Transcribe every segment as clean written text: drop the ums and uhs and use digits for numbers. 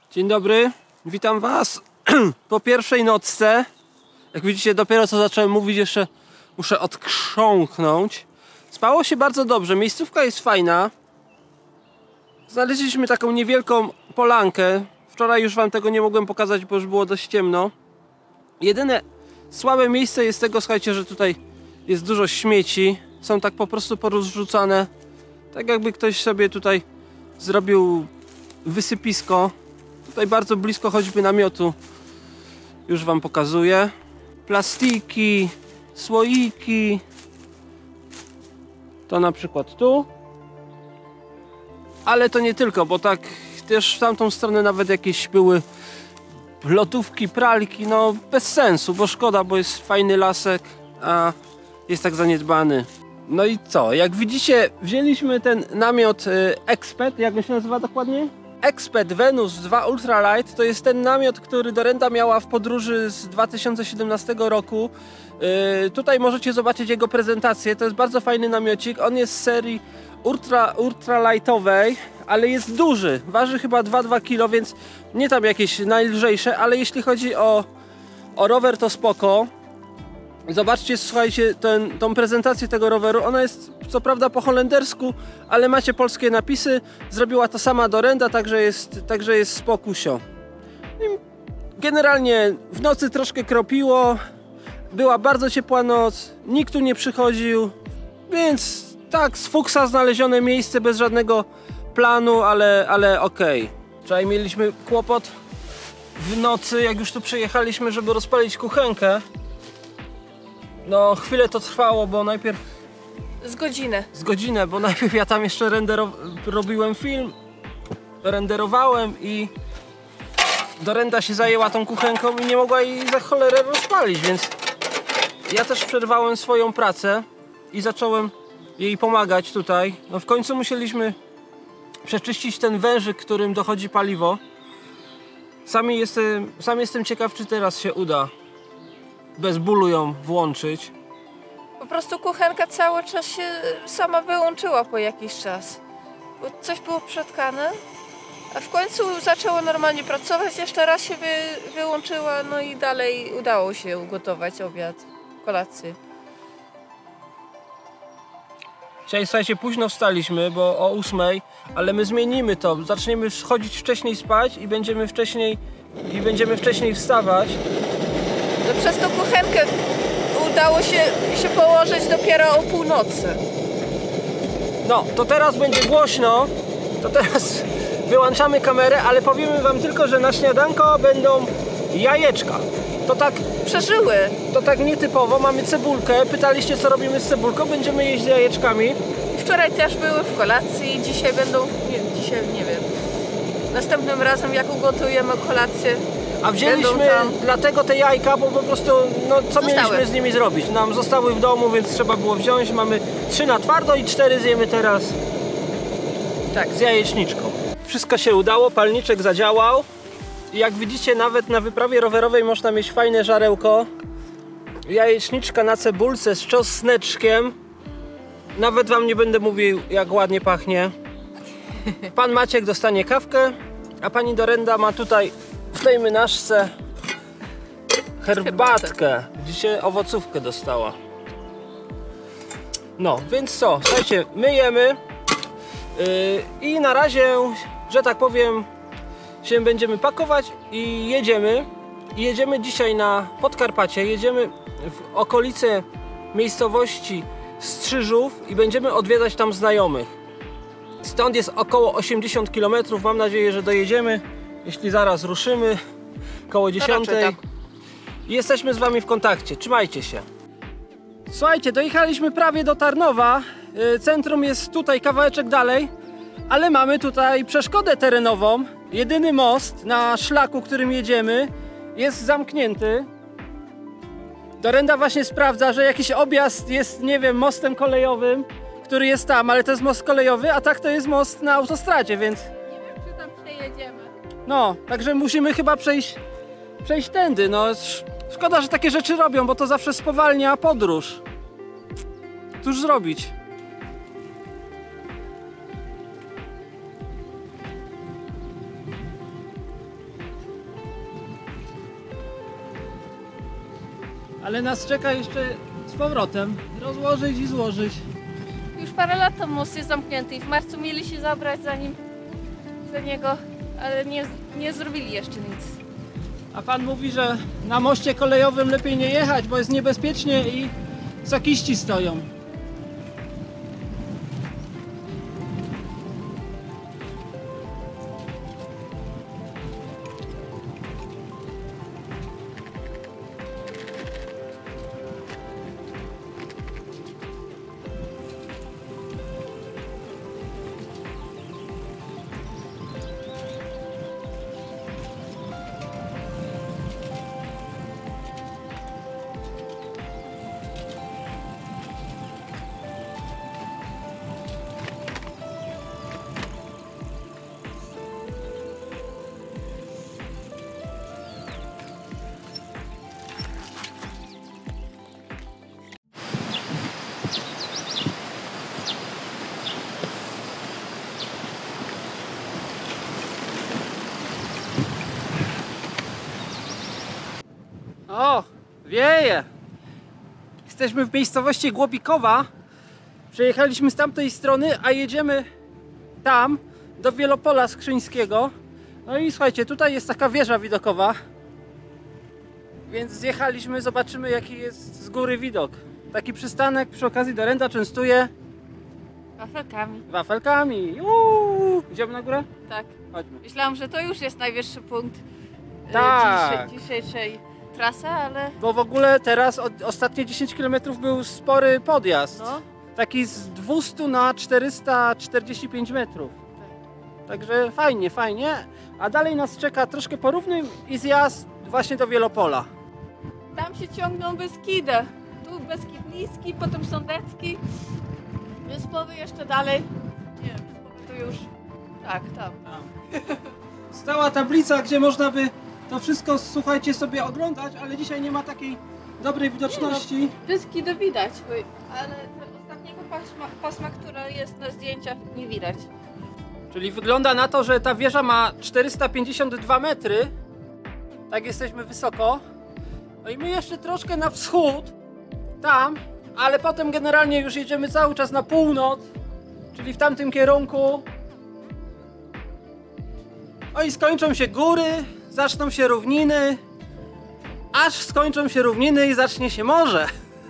Dzień dobry, witam Was po pierwszej nocce. Jak widzicie, dopiero co zacząłem mówić, jeszcze muszę odkrząknąć. Spało się bardzo dobrze, miejscówka jest fajna. Znaleźliśmy taką niewielką polankę. Wczoraj już Wam tego nie mogłem pokazać, bo już było dość ciemno. Jedyne słabe miejsce jest tego, słuchajcie, że tutaj jest dużo śmieci. Są tak po prostu porozrzucane. Tak jakby ktoś sobie tutaj zrobił wysypisko. Tutaj bardzo blisko choćby namiotu. Już Wam pokazuję. Plastiki, słoiki. To na przykład tu. Ale to nie tylko, bo tak też w tamtą stronę nawet jakieś były lodówki, pralki. No bez sensu, bo szkoda, bo jest fajny lasek, a jest tak zaniedbany. No i co? Jak widzicie, wzięliśmy ten namiot Exped. Jak on się nazywa dokładnie? Exped Venus 2 Ultralight. To jest ten namiot, który Dorenda miała w podróży z 2017 roku. Tutaj możecie zobaczyć jego prezentację. To jest bardzo fajny namiocik. On jest z serii ultralightowej, ale jest duży. Waży chyba 2,2 kg, więc nie tam jakieś najlżejsze, ale jeśli chodzi o rower, to spoko. Zobaczcie, słuchajcie, tą prezentację tego roweru. Ona jest co prawda po holendersku, ale macie polskie napisy. Zrobiła to sama Dorenda, także jest spokusio. Generalnie w nocy troszkę kropiło. Była bardzo ciepła noc. Nikt tu nie przychodził. Więc tak, z fuksa znalezione miejsce bez żadnego planu, ale okej. Wczoraj mieliśmy kłopot w nocy, jak już tu przyjechaliśmy, żeby rozpalić kuchenkę. No, chwilę to trwało, bo najpierw... Z godzinę, bo najpierw ja tam jeszcze robiłem film, renderowałem i Dorenda się zajęła tą kuchenką i nie mogła jej za cholerę rozpalić, więc ja też przerwałem swoją pracę i zacząłem jej pomagać tutaj. No w końcu musieliśmy przeczyścić ten wężyk, którym dochodzi paliwo. Sam jestem ciekaw, czy teraz się uda bez bólu ją włączyć. Po prostu kuchenka cały czas się sama wyłączyła po jakiś czas. Bo coś było przetkane, a w końcu zaczęło normalnie pracować, jeszcze raz się wyłączyła, no i dalej udało się ugotować obiad, kolację. Dzisiaj, słuchajcie, późno wstaliśmy, bo o 8, ale my zmienimy to. Zaczniemy chodzić wcześniej spać i będziemy wcześniej wstawać. No przez tą kuchenkę udało się położyć dopiero o północy. No, to teraz będzie głośno. To teraz wyłączamy kamerę, ale powiemy Wam tylko, że na śniadanko będą jajeczka. To tak... Przeżyły. To tak nietypowo. Mamy cebulkę. Pytaliście, co robimy z cebulką. Będziemy jeść z jajeczkami. Wczoraj też były w kolacji. Dzisiaj będą... Dzisiaj nie wiem. Następnym razem, jak ugotujemy kolację... A wzięliśmy dlatego te jajka, bo po prostu, no co mieliśmy z nimi zrobić? Nam zostały w domu, więc trzeba było wziąć. Mamy 3 na twardo i 4 zjemy teraz. Tak, z jajeczniczką. Wszystko się udało, palniczek zadziałał. I jak widzicie, nawet na wyprawie rowerowej można mieć fajne żarełko. Jajeczniczka na cebulce z czosneczkiem. Nawet Wam nie będę mówił, jak ładnie pachnie. Pan Maciek dostanie kawkę, a pani Dorenda ma tutaj w tej mynaszce herbatkę. Dzisiaj owocówkę dostała. No, więc co? Słuchajcie, myjemy i na razie, że tak powiem, się będziemy pakować i jedziemy. Jedziemy dzisiaj na Podkarpacie. Jedziemy w okolice miejscowości Strzyżów i będziemy odwiedzać tam znajomych. Stąd jest około 80 km. Mam nadzieję, że dojedziemy. Jeśli zaraz ruszymy koło 10. Tak. Jesteśmy z Wami w kontakcie. Trzymajcie się. Słuchajcie, dojechaliśmy prawie do Tarnowa. Centrum jest tutaj kawałeczek dalej, ale mamy tutaj przeszkodę terenową. Jedyny most na szlaku, którym jedziemy, jest zamknięty. Dorenda właśnie sprawdza, że jakiś objazd jest, nie wiem, mostem kolejowym, który jest tam, ale to jest most kolejowy, a tak to jest most na autostradzie, więc... Nie wiem, czy tam przejedziemy. No, także musimy chyba przejść tędy. No, szkoda, że takie rzeczy robią, bo to zawsze spowalnia podróż. Cóż zrobić? Ale nas czeka jeszcze z powrotem rozłożyć i złożyć. Już parę lat temu most jest zamknięty i w marcu mieli się zabrać za niego, ale nie zrobili jeszcze nic. A pan mówi, że na moście kolejowym lepiej nie jechać, bo jest niebezpiecznie i sakiści stoją. O, wieje! Jesteśmy w miejscowości Głobikowa. Przejechaliśmy z tamtej strony, a jedziemy tam, do Wielopola Skrzyńskiego. No i słuchajcie, tutaj jest taka wieża widokowa. Więc zjechaliśmy, zobaczymy jaki jest z góry widok. Taki przystanek przy okazji Dorenda częstuje Wafelkami. wafelkami. Idziemy na górę? Tak. Chodźmy. Myślałam, że to już jest najwyższy punkt Tak. dzisiejszej trasy, ale Bo w ogóle teraz ostatnie 10 km był spory podjazd. no. Taki z 200 na 445 metrów. Także fajnie, fajnie. A dalej nas czeka troszkę porówny i zjazd właśnie do Wielopola. Tam się ciągną Beskidy. Tu Beskid Niski, potem Sądecki. Wyspowy jeszcze dalej. Nie wiem, Wyspowy to już. Tak, tam. Stała tablica, gdzie można by to wszystko, słuchajcie, sobie oglądać, ale dzisiaj nie ma takiej dobrej widoczności. Beskidy widać, ale ostatniego pasma, które jest na zdjęciach, nie widać. Czyli wygląda na to, że ta wieża ma 452 metry. Tak jesteśmy wysoko. No i my jeszcze troszkę na wschód, tam, ale potem generalnie już jedziemy cały czas na północ, czyli w tamtym kierunku. No i skończą się góry, zaczną się równiny, aż skończą się równiny i zacznie się morze.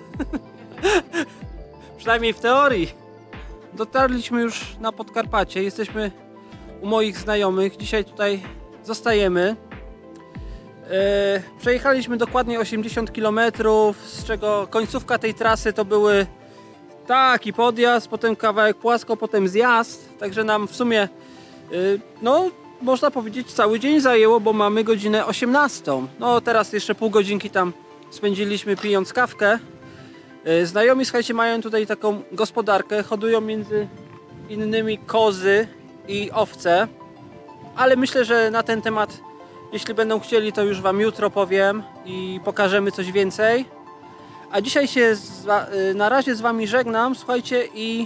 Przynajmniej w teorii. Dotarliśmy już na Podkarpacie, jesteśmy u moich znajomych, dzisiaj tutaj zostajemy. Przejechaliśmy dokładnie 80 km, z czego końcówka tej trasy to były taki podjazd, potem kawałek płasko, potem zjazd, także nam w sumie no można powiedzieć cały dzień zajęło, bo mamy godzinę 18. No teraz jeszcze pół godzinki tam spędziliśmy pijąc kawkę. Znajomi, słuchajcie, mają tutaj taką gospodarkę, hodują między innymi kozy i owce, ale myślę, że na ten temat, jeśli będą chcieli, to już wam jutro powiem i pokażemy coś więcej. A dzisiaj się na razie z wami żegnam, słuchajcie, i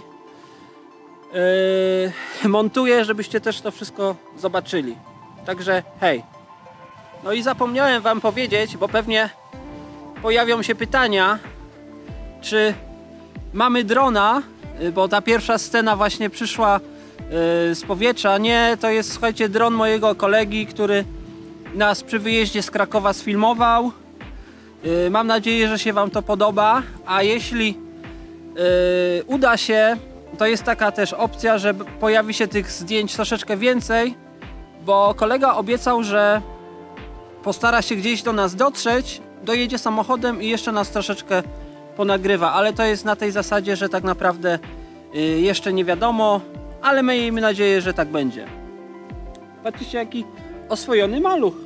montuję, żebyście też to wszystko zobaczyli. Także hej. No i zapomniałem wam powiedzieć, bo pewnie pojawią się pytania, czy mamy drona, bo ta pierwsza scena właśnie przyszła z powietrza. Nie, to jest, słuchajcie, dron mojego kolegi, który nas przy wyjeździe z Krakowa sfilmował. Mam nadzieję, że się wam to podoba, a jeśli uda się, to jest taka też opcja, że pojawi się tych zdjęć troszeczkę więcej, bo kolega obiecał, że postara się gdzieś do nas dotrzeć, dojedzie samochodem i jeszcze nas troszeczkę ponagrywa, ale to jest na tej zasadzie, że tak naprawdę jeszcze nie wiadomo, ale miejmy nadzieję, że tak będzie. Patrzcie, jaki oswojony maluch.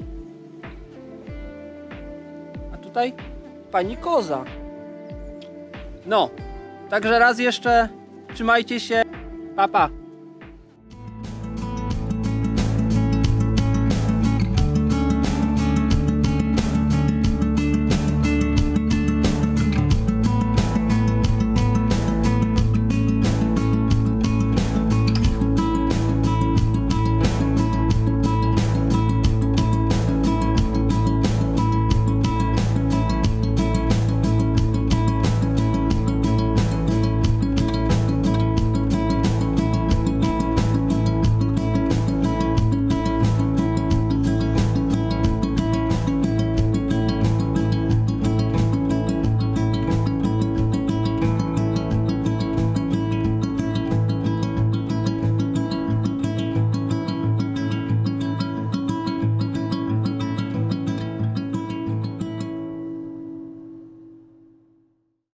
A tutaj pani koza. No, także raz jeszcze trzymajcie się. Pa, pa.